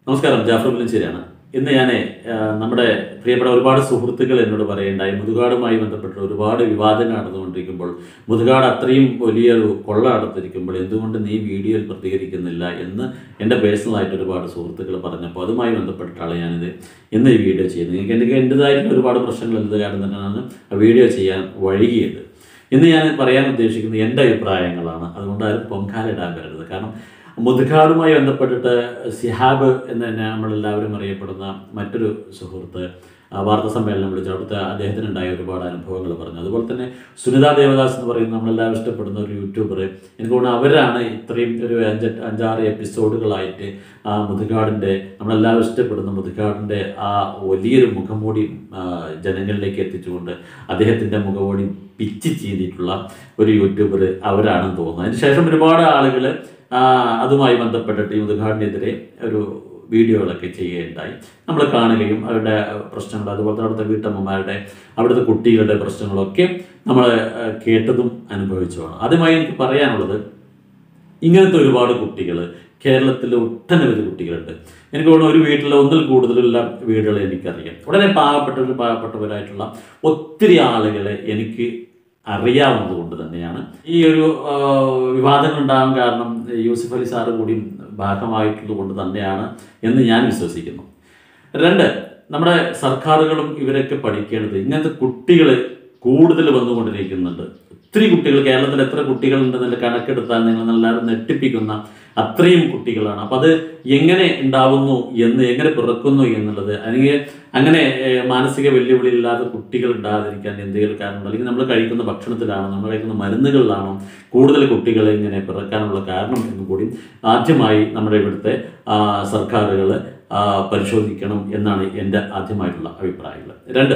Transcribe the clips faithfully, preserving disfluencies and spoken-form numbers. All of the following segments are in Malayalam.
നമസ്കാരം, ജാഫർ പുലഞ്ചേരിയാണ്. ഇന്ന് ഞാൻ നമ്മുടെ പ്രിയപ്പെട്ട ഒരുപാട് സുഹൃത്തുക്കൾ എന്നോട് പറയുണ്ടായി, മുതുകാടുമായി ബന്ധപ്പെട്ട് ഒരുപാട് വിവാദങ്ങൾ നടന്നുകൊണ്ടിരിക്കുമ്പോൾ, മുതുകാട് അത്രയും വലിയൊരു കൊള്ള നടത്തിയിരിക്കുമ്പോൾ എന്തുകൊണ്ട് നീ വീഡിയോയിൽ പ്രതികരിക്കുന്നില്ല എന്ന് എൻ്റെ പേഴ്സണലായിട്ട് ഒരുപാട് സുഹൃത്തുക്കൾ പറഞ്ഞപ്പോൾ അതുമായി ബന്ധപ്പെട്ടിട്ടാണ് ഞാനിത് ഇന്ന് ഈ വീഡിയോ ചെയ്യുന്നത്. എനിക്ക് എനിക്ക് എൻ്റെതായിട്ടുള്ള ഒരുപാട് പ്രശ്നങ്ങൾ എന്ത് കാരണം തന്നെയാണ് ആ വീഡിയോ ചെയ്യാൻ വൈകിയത്. ഇന്ന് ഞാൻ പറയാൻ ഉദ്ദേശിക്കുന്നത് എൻ്റെ അഭിപ്രായങ്ങളാണ്. അതുകൊണ്ട് ആരും പൊങ്കാലിടാൻ വരരുത്. കാരണം മുതുകാടുമായി ബന്ധപ്പെട്ടിട്ട് സിഹാബ് എന്ന് തന്നെ നമ്മളെല്ലാവരും അറിയപ്പെടുന്ന മറ്റൊരു സുഹൃത്ത് വാർത്താ സമ്മേളനം വിളിച്ചു. അവിടുത്തെ അദ്ദേഹത്തിനുണ്ടായ ഒരുപാട് അനുഭവങ്ങൾ പറഞ്ഞു. അതുപോലെ തന്നെ സുനിത ദേവദാസ് എന്ന് പറയുന്ന നമ്മളെല്ലാവരും ഇഷ്ടപ്പെടുന്ന ഒരു യൂട്യൂബർ, എനിക്ക് തോന്നുന്നു അവരാണ് ഇത്രയും ഒരു അഞ്ച് അഞ്ചാറ് എപ്പിസോഡുകളായിട്ട് ആ മുതുകാടിൻ്റെ, നമ്മളെല്ലാവരും ഇഷ്ടപ്പെടുന്ന മുതുകാടിൻ്റെ ആ വലിയൊരു മുഖംമൂടി ജനങ്ങളിലേക്ക് എത്തിച്ചുകൊണ്ട് അദ്ദേഹത്തിൻ്റെ മുഖംമൂടി പിച്ച് ചെയ്തിട്ടുള്ള ഒരു യൂട്യൂബർ അവരാണെന്ന് തോന്നുന്നു. അതിന് ശേഷം ഒരുപാട് ആളുകൾ അതുമായി ബന്ധപ്പെട്ടിട്ട് ഈ മുതുകാടിനെതിരെ ഒരു വീഡിയോകളൊക്കെ ചെയ്യുകയുണ്ടായി. നമ്മൾ കാണുകയും അവരുടെ പ്രശ്നങ്ങൾ, അതുപോലെ തന്നെ അവിടുത്തെ വീട്ടമ്മമാരുടെ, അവിടുത്തെ കുട്ടികളുടെ പ്രശ്നങ്ങളൊക്കെ നമ്മൾ കേട്ടതും അനുഭവിച്ചതാണ്. ആദ്യമായി എനിക്ക് പറയാനുള്ളത്, ഇങ്ങനത്തെ ഒരുപാട് കുട്ടികൾ കേരളത്തിൽ ഒട്ടനവധി കുട്ടികളുണ്ട്. എനിക്ക് തോന്നുന്നു ഒരു വീട്ടിൽ ഒന്നിൽ കൂടുതലുള്ള വീടുകൾ എനിക്കറിയാം. ഉടനെ പാവപ്പെട്ടവർ പാവപ്പെട്ടവരായിട്ടുള്ള ഒത്തിരി ആളുകളെ എനിക്ക് അറിയാവുന്നത് കൊണ്ട് തന്നെയാണ് ഈ ഒരു വിവാദങ്ങൾ ഉണ്ടാകാൻ കാരണം യൂസഫ് അലി സാറ് കൂടി ഭാഗമായിട്ടുള്ളത് കൊണ്ട് തന്നെയാണ് എന്ന് ഞാൻ വിശ്വസിക്കുന്നു. രണ്ട്, നമ്മുടെ സർക്കാരുകളും ഇവരൊക്കെ പഠിക്കേണ്ടത്, ഇങ്ങനത്തെ കുട്ടികൾ കൂടുതൽ വന്നുകൊണ്ടിരിക്കുന്നുണ്ട്. ഒത്തിരി കുട്ടികൾ, കേരളത്തിൽ എത്ര കുട്ടികളുണ്ടെന്നുള്ള കണക്കെടുത്താൽ നിങ്ങൾ എല്ലാവരും നെട്ടിപ്പിക്കുന്ന അത്രയും കുട്ടികളാണ്. അപ്പം അത് എങ്ങനെ ഉണ്ടാവുന്നു എന്ന്, എങ്ങനെ പിറക്കുന്നു എന്നുള്ളത്, അല്ലെങ്കിൽ അങ്ങനെ മാനസിക വെല്ലുവിളി ഇല്ലാത്ത കുട്ടികൾ ഉണ്ടാകാതിരിക്കാൻ എന്തെങ്കിലും കാരണം, അല്ലെങ്കിൽ നമ്മൾ കഴിക്കുന്ന ഭക്ഷണത്തിലാണോ, നമ്മൾ കഴിക്കുന്ന മരുന്നുകളിലാണോ കൂടുതൽ കുട്ടികൾ ഇങ്ങനെ പിറക്കാനുള്ള കാരണം എന്നും കൂടി ആദ്യമായി നമ്മുടെ ഇവിടുത്തെ സർക്കാരുകൾ പരിശോധിക്കണം എന്നാണ് എൻ്റെ ആദ്യമായിട്ടുള്ള അഭിപ്രായങ്ങൾ. രണ്ട്,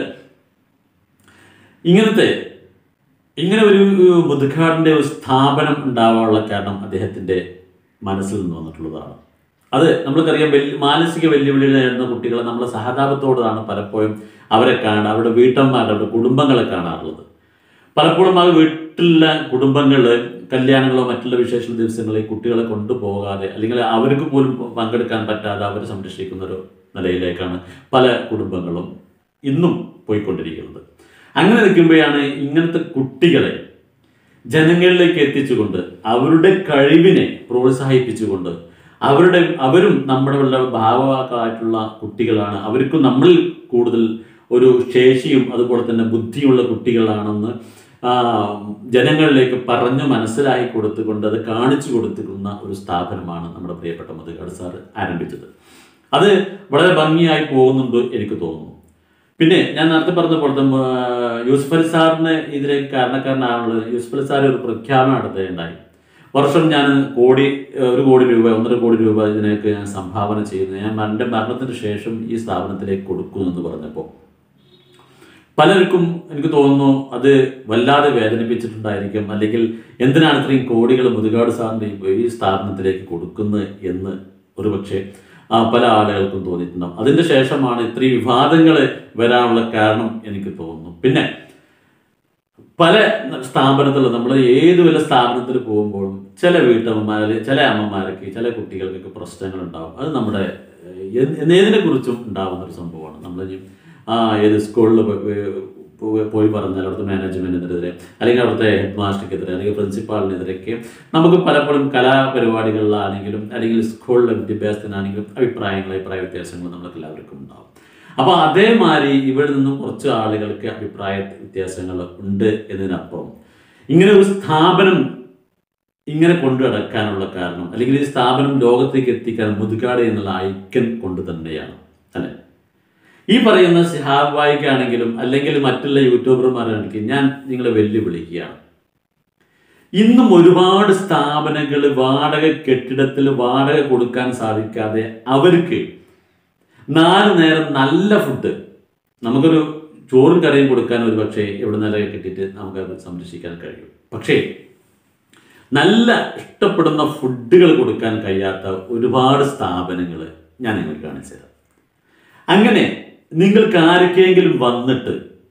ഇങ്ങനത്തെ ഇങ്ങനെ ഒരു മുതുകാടിൻ്റെ ഒരു സ്ഥാപനം ഉണ്ടാവാനുള്ള കാരണം അദ്ദേഹത്തിൻ്റെ മനസ്സിൽ നിന്ന് വന്നിട്ടുള്ളതാണ്. അത് നമ്മൾക്കറിയാം, വെല്ലു മാനസിക വെല്ലുവിളികൾ നേരിടുന്ന കുട്ടികളെ നമ്മൾ സഹതാപത്തോടാണ് പലപ്പോഴും അവരെ കാണുക, അവരുടെ വീട്ടമ്മമാരുടെ, അവരുടെ കുടുംബങ്ങളെ കാണാറുള്ളത്. പലപ്പോഴും ആ വീട്ടിലെ കുടുംബങ്ങൾ കല്യാണങ്ങളോ മറ്റുള്ള വിശേഷ ദിവസങ്ങളിൽ കുട്ടികളെ കൊണ്ടുപോകാതെ, അല്ലെങ്കിൽ അവർക്ക് പോലും പങ്കെടുക്കാൻ പറ്റാതെ അവരെ സംരക്ഷിക്കുന്ന ഒരു നിലയിലേക്കാണ് പല കുടുംബങ്ങളും ഇന്നും പോയിക്കൊണ്ടിരിക്കുന്നത്. അങ്ങനെ നിൽക്കുമ്പോഴാണ് ഇങ്ങനത്തെ കുട്ടികളെ ജനങ്ങളിലേക്ക് എത്തിച്ചുകൊണ്ട് അവരുടെ കഴിവിനെ പ്രോത്സാഹിപ്പിച്ചുകൊണ്ട് അവരുടെ അവരും നമ്മുടെ ഉള്ള ഭാവമായിട്ടുള്ള കുട്ടികളാണ്, അവർക്കും നമ്മളിൽ കൂടുതൽ ഒരു ശേഷിയും അതുപോലെ തന്നെ ബുദ്ധിയുള്ള കുട്ടികളാണെന്ന് ജനങ്ങളിലേക്ക് പറഞ്ഞു മനസ്സിലാക്കി കൊടുത്തുകൊണ്ട് അത് കാണിച്ചു കൊടുത്തിരുന്ന ഒരു സ്ഥാപനമാണ് നമ്മുടെ പ്രിയപ്പെട്ട മുതുകാട് സാറ് ആരംഭിച്ചത്. അത് വളരെ ഭംഗിയായി പോകുന്നുണ്ട് എനിക്ക് തോന്നുന്നു. പിന്നെ ഞാൻ നേരത്തെ പറഞ്ഞ പോലെ യൂസഫ് അലി സാറിന് ഇതിലേക്ക് കാരണക്കാരനാണുള്ളത്. യൂസഫ് അലി സാർ ഒരു പ്രഖ്യാപനം നടത്തുകയുണ്ടായി. വർഷം ഞാൻ കോടി ഒരു കോടി രൂപ ഒന്നര കോടി രൂപ ഇതിനേക്ക് ഞാൻ സംഭാവന ചെയ്യുന്നു, ഞാൻ എൻ്റെ മരണത്തിന് ശേഷം ഈ സ്ഥാപനത്തിലേക്ക് കൊടുക്കുന്നു എന്ന് പറഞ്ഞപ്പോൾ പലർക്കും എനിക്ക് തോന്നുന്നു അത് വല്ലാതെ വേദനിപ്പിച്ചിട്ടുണ്ടായിരിക്കും. അല്ലെങ്കിൽ എന്തിനാണ് ഇത്രയും കോടികൾ മുതുകാട് സാറിൻ്റെ ഈ സ്ഥാപനത്തിലേക്ക് കൊടുക്കുന്നത് എന്ന് ഒരുപക്ഷെ പല ആളുകൾക്കും തോന്നിയിട്ടുണ്ടാവും. അതിൻ്റെ ശേഷമാണ് ഇത്രയും വിവാദങ്ങൾ വരാനുള്ള കാരണം എനിക്ക് തോന്നുന്നു. പിന്നെ പല സ്ഥാപനത്തിൽ, നമ്മൾ ഏത് വല്ല സ്ഥാപനത്തിൽ പോകുമ്പോഴും ചില വീട്ടമ്മമാർ, ചില അമ്മമാർക്ക്, ചില കുട്ടികൾക്കൊക്കെ പ്രശ്നങ്ങൾ ഉണ്ടാവും. അത് നമ്മുടെ ഏതിനെ കുറിച്ചും ഉണ്ടാകുന്ന ഒരു സംഭവമാണ്. നമ്മൾ ആ ഏത് സ്കൂളിൽ പോയി പറഞ്ഞാൽ അവിടുത്തെ മാനേജ്മെൻറ്റിനെതിരെ, അല്ലെങ്കിൽ അവിടുത്തെ ഹെഡ് മാസ്റ്റർക്കെതിരെ, അല്ലെങ്കിൽ പ്രിൻസിപ്പാളിനെതിരെയൊക്കെ നമുക്ക് പലപ്പോഴും കലാപരിപാടികളിലാണെങ്കിലും അല്ലെങ്കിൽ സ്കൂളിലെ വിദ്യാഭ്യാസത്തിനാണെങ്കിലും അഭിപ്രായങ്ങൾ അഭിപ്രായ വ്യത്യാസങ്ങൾ നമ്മൾക്ക് എല്ലാവർക്കും ഉണ്ടാകും. അപ്പോൾ അതേമാതിരി ഇവിടെ നിന്നും കുറച്ച് ആളുകൾക്ക് അഭിപ്രായ വ്യത്യാസങ്ങൾ ഉണ്ട് എന്നതിനപ്പുറം ഇങ്ങനെ ഒരു സ്ഥാപനം ഇങ്ങനെ കൊണ്ടു നടക്കാനുള്ള കാരണം, അല്ലെങ്കിൽ ഈ സ്ഥാപനം ലോകത്തേക്ക് എത്തിക്കാൻ മുതുകാട് എന്നുള്ള ഐക്കൺ കൊണ്ട് തന്നെയാണ് അല്ലെ. ഈ പറയുന്ന സിഹാബ് ഭായിക്കാണെങ്കിലും അല്ലെങ്കിൽ മറ്റുള്ള യൂട്യൂബർമാരാണെങ്കിലും ഞാൻ നിങ്ങളെ വെല്ലുവിളിക്കുകയാണ്. ഇന്നും ഒരുപാട് സ്ഥാപനങ്ങൾ വാടക കെട്ടിടത്തിൽ വാടക കൊടുക്കാൻ സാധിക്കാതെ അവർക്ക് നാല് നേരം നല്ല ഫുഡ്, നമുക്കൊരു ചോറും കറിയും കൊടുക്കാൻ ഒരു പക്ഷേ എവിടെ നിലയിൽ കിട്ടിയിട്ട് നമുക്കത് സംരക്ഷിക്കാൻ കഴിയും. പക്ഷേ നല്ല ഇഷ്ടപ്പെടുന്ന ഫുഡുകൾ കൊടുക്കാൻ കഴിയാത്ത ഒരുപാട് സ്ഥാപനങ്ങൾ ഞാൻ നിങ്ങൾക്ക് കാണിച്ചു തരാം. അങ്ങനെ നിങ്ങൾക്ക് ആർക്കെങ്കിലും വന്നിട്ട്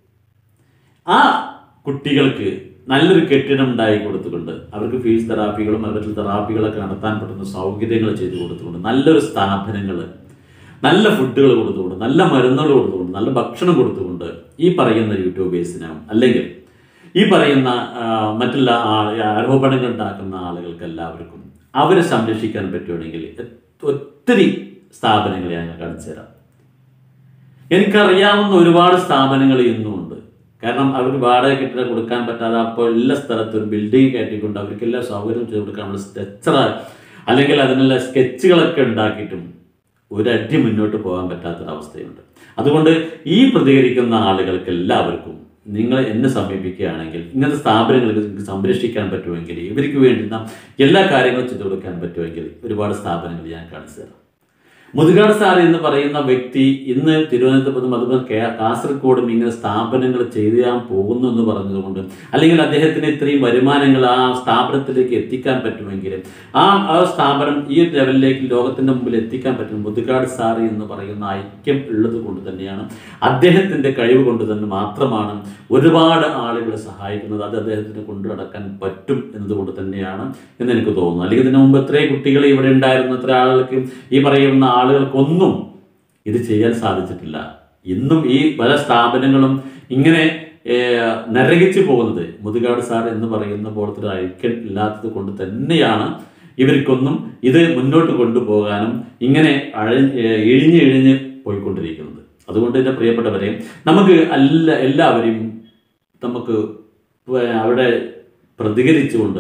ആ കുട്ടികൾക്ക് നല്ലൊരു കെട്ടിടം ഉണ്ടായി കൊടുത്തുകൊണ്ട് അവർക്ക് ഫീസ് തെറാപ്പികളും അവരുടെ തെറാപ്പികളൊക്കെ നടത്താൻ പറ്റുന്ന സൗകര്യങ്ങൾ ചെയ്തു കൊടുത്തുകൊണ്ട് നല്ലൊരു സ്ഥാപനങ്ങൾ നല്ല ഫുഡുകൾ കൊടുത്തുകൊണ്ട്, നല്ല മരുന്നുകൾ കൊടുത്തുകൊണ്ട്, നല്ല ഭക്ഷണം കൊടുത്തുകൊണ്ട് ഈ പറയുന്ന യൂട്യൂബേഴ്സിനും അല്ലെങ്കിൽ ഈ പറയുന്ന മറ്റുള്ള ആരോപണങ്ങൾ ഉണ്ടാക്കുന്ന ആളുകൾക്ക് എല്ലാവർക്കും അവരെ സംരക്ഷിക്കാൻ പറ്റുകയാണെങ്കിൽ ഒത്തിരി സ്ഥാപനങ്ങൾ ഞാൻ കാണിച്ചു തരാം. എനിക്കറിയാവുന്ന ഒരുപാട് സ്ഥാപനങ്ങൾ ഇന്നുമുണ്ട്. കാരണം അവർക്ക് വാടക കെട്ടിടം കൊടുക്കാൻ പറ്റാതെ അപ്പോൾ എല്ലാ സ്ഥലത്തും ഒരു ബിൽഡിംഗ് കയറ്റിക്കൊണ്ട് അവർക്ക് എല്ലാ സൗകര്യം ചെയ്ത് കൊടുക്കാനുള്ള സ്ട്രക്ചർ അല്ലെങ്കിൽ അതിനുള്ള സ്കെച്ചുകളൊക്കെ ഉണ്ടാക്കിയിട്ടും ഒരടി മുന്നോട്ട് പോകാൻ പറ്റാത്തൊരവസ്ഥയുണ്ട്. അതുകൊണ്ട് ഈ പ്രതികരിക്കുന്ന ആളുകൾക്ക് എല്ലാവർക്കും നിങ്ങൾ എന്നെ സമീപിക്കുകയാണെങ്കിൽ ഇങ്ങനത്തെ സ്ഥാപനങ്ങൾക്ക് നിങ്ങൾക്ക് സംരക്ഷിക്കാൻ പറ്റുമെങ്കിൽ ഇവർക്ക് വേണ്ടുന്ന എല്ലാ കാര്യങ്ങളും ചെയ്തു കൊടുക്കാൻ പറ്റുമെങ്കിൽ ഒരുപാട് സ്ഥാപനങ്ങൾ ഞാൻ കാണിച്ചു തരാം. മുതുകാട് സാർ എന്ന് പറയുന്ന വ്യക്തി ഇന്ന് തിരുവനന്തപുരത്തും അതുപോലെ കാസർഗോഡും ഇങ്ങനെ സ്ഥാപനങ്ങൾ ചെയ്യാൻ പോകുന്നു എന്ന് പറഞ്ഞതുകൊണ്ട് അല്ലെങ്കിൽ അദ്ദേഹത്തിന് ഇത്രയും വരുമാനങ്ങൾ ആ സ്ഥാപനത്തിലേക്ക് എത്തിക്കാൻ പറ്റുമെങ്കിൽ ആ ആ സ്ഥാപനം ഈ ലെവലിലേക്ക് ലോകത്തിൻ്റെ മുമ്പിൽ എത്തിക്കാൻ പറ്റും മുതുകാട് സാർ എന്ന് പറയുന്ന ഐക്യം ഉള്ളത് കൊണ്ട് തന്നെയാണ്. അദ്ദേഹത്തിൻ്റെ കഴിവ് കൊണ്ട് തന്നെ മാത്രമാണ് ഒരുപാട് ആളുകളെ സഹായിക്കുന്നത്. അത് അദ്ദേഹത്തിന് കൊണ്ടു നടക്കാൻ പറ്റും എന്നതുകൊണ്ട് തന്നെയാണ് എന്ന് എനിക്ക് തോന്നുന്നു. അല്ലെങ്കിൽ ഇതിനു മുമ്പ് എത്രയും കുട്ടികൾ ഇവിടെ ഉണ്ടായിരുന്ന എത്ര ആളുകൾക്ക് ഈ പറയുന്ന ആളുകൾക്കൊന്നും ഇത് ചെയ്യാൻ സാധിച്ചിട്ടില്ല. ഇന്നും ഈ പല സ്ഥാപനങ്ങളും ഇങ്ങനെ നരകിച്ചു പോകുന്നത് മുതുകാട് സാർ എന്ന് പറയുന്ന പോലത്തെ ഒരു ഐക്യം ഇല്ലാത്തത് കൊണ്ട് തന്നെയാണ്. ഇവർക്കൊന്നും ഇത് മുന്നോട്ട് കൊണ്ടുപോകാനും ഇങ്ങനെ അഴ ഇഴിഞ്ഞ് ഇഴിഞ്ഞ് പോയിക്കൊണ്ടിരിക്കുന്നത്. അതുകൊണ്ട് എൻ്റെ പ്രിയപ്പെട്ടവരെ, നമുക്ക് അല്ല എല്ലാവരെയും നമുക്ക് അവിടെ പ്രതികരിച്ചുകൊണ്ട്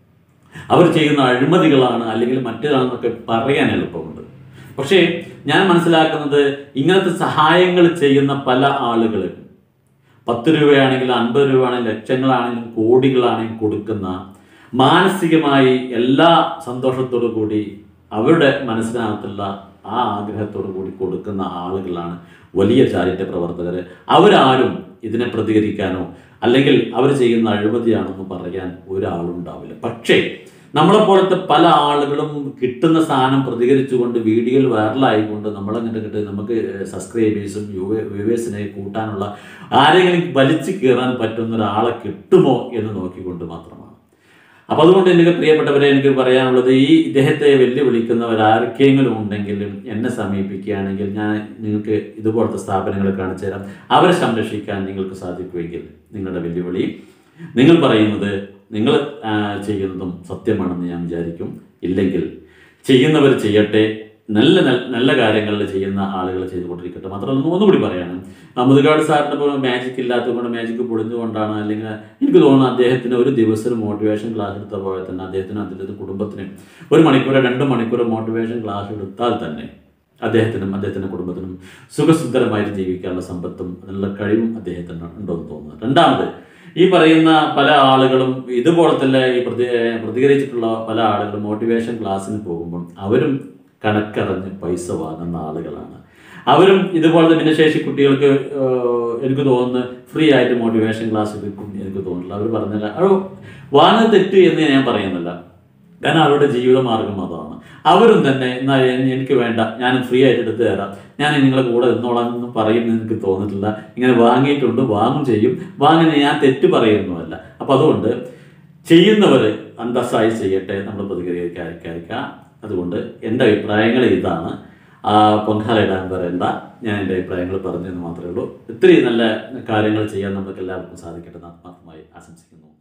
അവർ ചെയ്യുന്ന അഴിമതികളാണ് അല്ലെങ്കിൽ മറ്റേതാണെന്നൊക്കെ പറയാൻ എളുപ്പമുണ്ട്. പക്ഷേ ഞാൻ മനസ്സിലാക്കുന്നത് ഇങ്ങനത്തെ സഹായങ്ങൾ ചെയ്യുന്ന പല ആളുകളും പത്ത് രൂപയാണെങ്കിലും അൻപത് രൂപയാണെങ്കിലും ലക്ഷങ്ങളാണെങ്കിലും കോടികളാണെങ്കിലും കൊടുക്കുന്ന മാനസികമായി എല്ലാ സന്തോഷത്തോടു കൂടി അവരുടെ മനസ്സിനകത്തുള്ള ആ ആഗ്രഹത്തോടു കൂടി കൊടുക്കുന്ന ആളുകളാണ് വലിയ ചാരിറ്റി പ്രവർത്തകർ. അവരാരും ഇതിനെ പ്രതികരിക്കാനോ അല്ലെങ്കിൽ അവർ ചെയ്യുന്ന അഴിമതിയാണെന്ന് പറയാൻ ഒരാളുണ്ടാവില്ല. പക്ഷേ നമ്മളെപ്പോലത്തെ പല ആളുകളും കിട്ടുന്ന സാധനം പ്രതികരിച്ചുകൊണ്ട് വീഡിയോയിൽ വൈറലായിക്കൊണ്ട് നമ്മളങ്ങനെ കിട്ടി നമുക്ക് സബ്സ്ക്രൈബേഴ്സും വ്യൂവേഴ്സിനെ കൂട്ടാനുള്ള ആരെങ്കിലും വലിച്ചു കയറാൻ പറ്റുന്ന ഒരാളെ കിട്ടുമോ എന്ന് നോക്കിക്കൊണ്ട് മാത്രമാണ്. അപ്പം അതുകൊണ്ട് എനിക്ക് പ്രിയപ്പെട്ടവരെ എനിക്ക് പറയാനുള്ളത്, ഈ ഇദ്ദേഹത്തെ വെല്ലുവിളിക്കുന്നവരാർക്കെങ്കിലും ഉണ്ടെങ്കിലും എന്നെ സമീപിക്കുകയാണെങ്കിൽ ഞാൻ നിങ്ങൾക്ക് ഇതുപോലത്തെ സ്ഥാപനങ്ങളെ കാണിച്ചു തരാം. അവരെ സംരക്ഷിക്കാൻ നിങ്ങൾക്ക് സാധിക്കുമെങ്കിൽ നിങ്ങളുടെ വെല്ലുവിളി നിങ്ങൾ പറയുന്നത് നിങ്ങൾ ചെയ്യുന്നതും സത്യമാണെന്ന് ഞാൻ വിചാരിക്കും. ഇല്ലെങ്കിൽ ചെയ്യുന്നവർ ചെയ്യട്ടെ, നല്ല നല്ല കാര്യങ്ങളിൽ ചെയ്യുന്ന ആളുകൾ ചെയ്തുകൊണ്ടിരിക്കട്ടെ. മാത്രമല്ല ഒന്നുകൂടി പറയാണ്, മുതുകാട് സാറിന് ഇപ്പോൾ മാജിക് ഇല്ലാത്തതുകൊണ്ട് മാജിക് പൊളിഞ്ഞുകൊണ്ടാണ് അല്ലെങ്കിൽ എനിക്ക് തോന്നുന്നു അദ്ദേഹത്തിന് ഒരു ദിവസം മോട്ടിവേഷൻ ക്ലാസ് എടുത്ത പോലെ തന്നെ അദ്ദേഹത്തിന് അദ്ദേഹത്തിൻ്റെ കുടുംബത്തിനും ഒരു മണിക്കൂറോ രണ്ട് മണിക്കൂറോ മോട്ടിവേഷൻ ക്ലാസ് എടുത്താൽ തന്നെ അദ്ദേഹത്തിനും അദ്ദേഹത്തിൻ്റെ കുടുംബത്തിനും സുഖസുന്ദരമായിട്ട് ജീവിക്കാനുള്ള സമ്പത്തും അതിനുള്ള കഴിവും അദ്ദേഹത്തിന് ഉണ്ടോയെന്ന് തോന്നുന്നു. രണ്ടാമത്, ഈ പറയുന്ന പല ആളുകളും ഇതുപോലെ തന്നെ ഈ പ്രതി പ്രതികരിച്ചിട്ടുള്ള പല ആളുകളും മോട്ടിവേഷൻ ക്ലാസ്സിന് പോകുമ്പോൾ അവരും കണക്കറിഞ്ഞ് പൈസ വാങ്ങുന്ന ആളുകളാണ്. അവരും ഇതുപോലത്തെ ഭിന്നശേഷി കുട്ടികൾക്ക് എനിക്ക് തോന്നുന്നു ഫ്രീ ആയിട്ട് മോട്ടിവേഷൻ ക്ലാസ് എടുക്കും എനിക്ക് തോന്നുന്നില്ല. അവർ പറഞ്ഞില്ല അത് വാങ്ങുന്നത് തെറ്റ് എന്ന് ഞാൻ പറയുന്നില്ല, കാരണം അവരുടെ ജീവിതമാർഗം അതാണ്. അവരും തന്നെ എന്നാൽ എനിക്ക് വേണ്ട, ഞാൻ ഫ്രീ ആയിട്ട് എടുത്തു തരാം, ഞാൻ നിങ്ങളെ കൂടെ നിന്നോളാം എന്ന് പറയുമെന്ന് എനിക്ക് തോന്നിയിട്ടില്ല. ഇങ്ങനെ വാങ്ങിയിട്ടുണ്ട്, വാങ്ങും ചെയ്യും, വാങ്ങുന്ന ഞാൻ തെറ്റ് പറയുന്നതല്ല. അപ്പം അതുകൊണ്ട് ചെയ്യുന്നവർ അന്തസ്സായി ചെയ്യട്ടെ, നമ്മൾ പ്രതികരിക്കാതിരിക്കുക. അതുകൊണ്ട് എൻ്റെ അഭിപ്രായങ്ങൾ ഇതാണ്. പൊങ്കാല ഇടാൻ പറയണ്ട, ഞാൻ എൻ്റെ അഭിപ്രായങ്ങൾ പറഞ്ഞതെന്ന് മാത്രമേ ഉള്ളൂ. ഒത്തിരി നല്ല കാര്യങ്ങൾ ചെയ്യാൻ നമുക്ക് എല്ലാവർക്കും സാധിക്കട്ടെ എന്ന് ആത്മാർത്ഥമായി ആശംസിക്കുന്നു.